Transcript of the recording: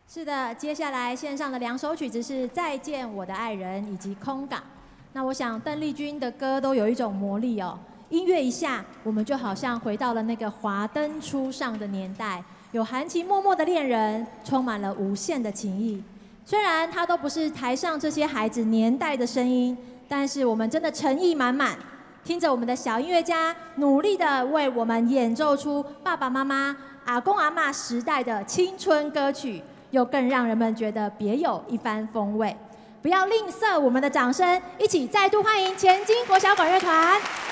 是的，接下来线上的2首曲子是《再见我的爱人》以及《空港》。那我想邓丽君的歌都有一种魔力哦，音乐一下，我们就好像回到了那个华灯初上的年代，有含情脉脉的恋人，充满了无限的情谊。虽然它都不是台上这些孩子年代的声音，但是我们真的诚意满满，听着我们的小音乐家努力的为我们演奏出爸爸妈妈、阿公阿嬷时代的青春歌曲。又更让人们觉得别有一番风味。不要吝啬我们的掌声，一起再度欢迎前金国小管乐团。